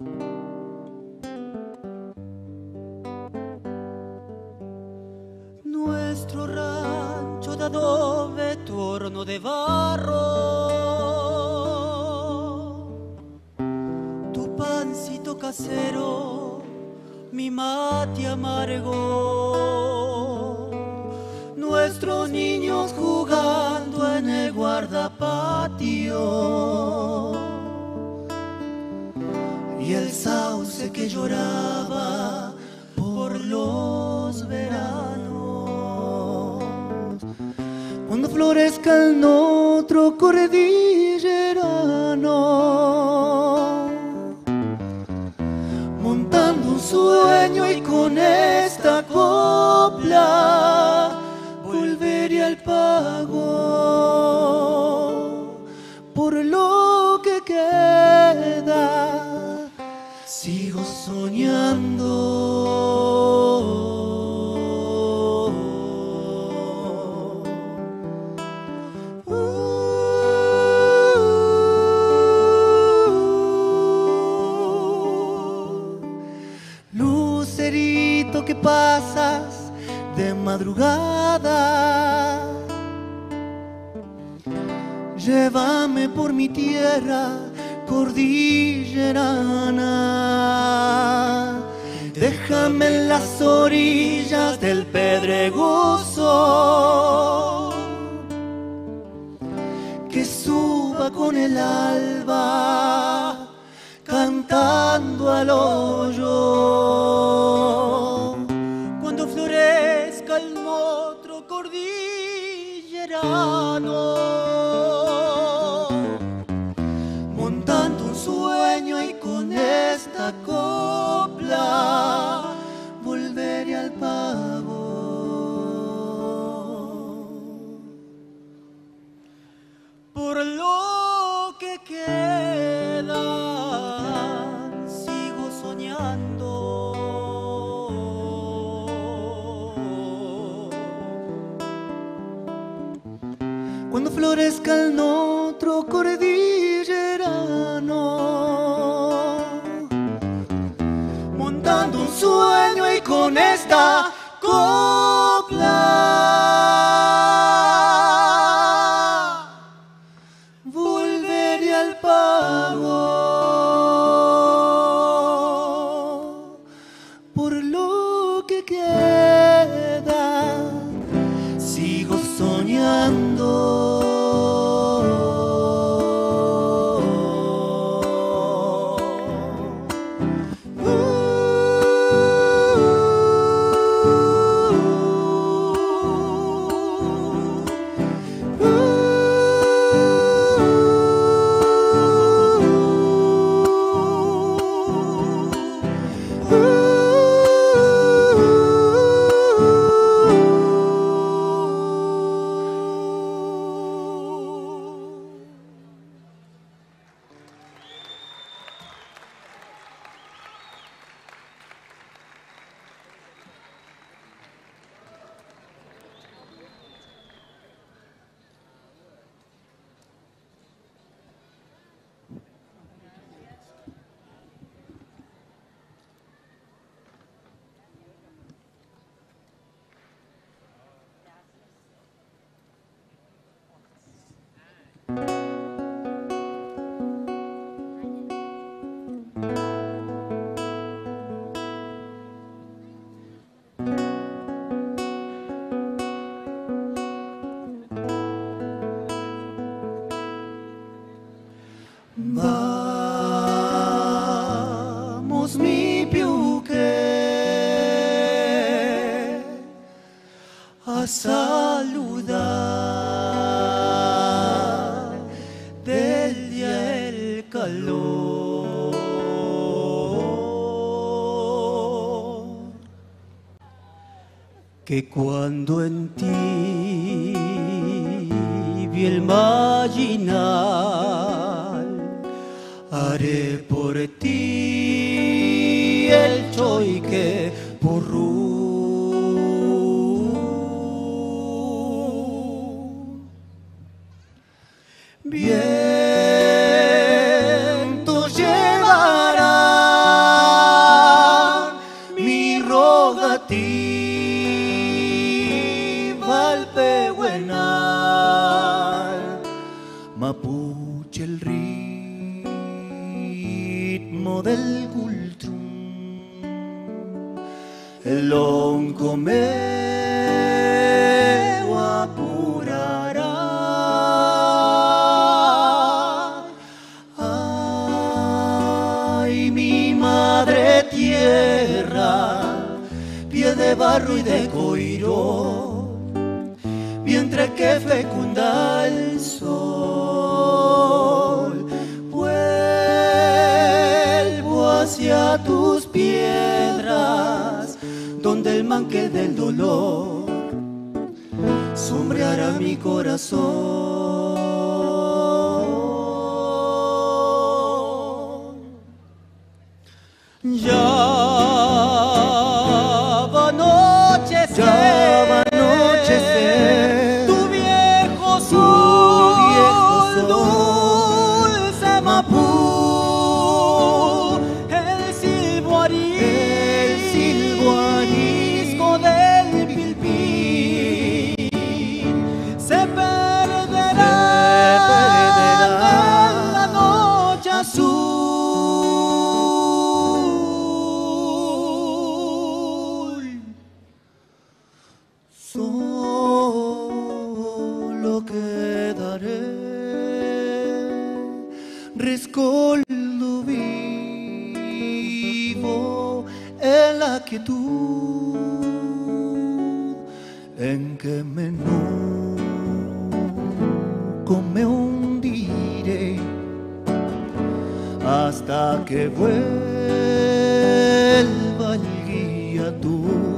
Nuestro rancho de adobe, torno de barro, tu pancito casero, mi mate amargo, nuestros niños jugando en el guardapatio y el sauce que lloraba por los veranos. Cuando florezca el otro cordillerano, montando un sueño y con esta copla volveré al pago por lo que queda. Sigo soñando. Lucerito que pasas de madrugada, llévame por mi tierra cordillerana, déjame en las orillas del pedregoso, que suba con el alba cantando al hoyo. Cuando florezca el otro cordillerano, montando un sueño y con esta copla volveré al pago por lo que queda. Sigo soñando. Cuando florezca el otro cordillerano, montando un sueño y con esta copla volveré al pago por lo que queda. Sigo soñando. Vamos mi piuque a saludar del día el calor, que cuando en ti vi el marginal, haré por ti el choique porrú. Viento llevará el gultrum, el lonco me apurará. Ay, mi madre tierra, pie de barro y de coiro, vientre que fecunda el sol. Vuelvo hacia tus piedras, donde el manque del dolor sombreará mi corazón. Ya va a anochecer, tu viejo sol, dulce Mapú, el silbo arisco del pilpín se perderá en la noche azul. Solo quedaré rescoldo vivo en la quietud en que me hundiré hasta que vuelva el guía tú.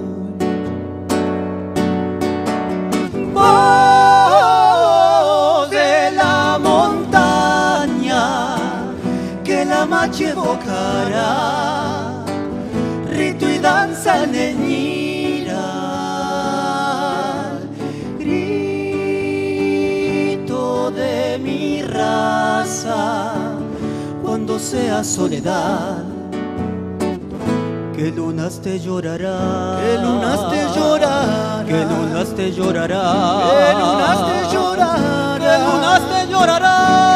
Voz de la montaña que la mache evocará, rito y danza neñira, grito de mi raza cuando sea soledad. Que lunas te llorará, que lunas te llorará, que lunas te llorará, que lunas te llorará, que lunas te llorará.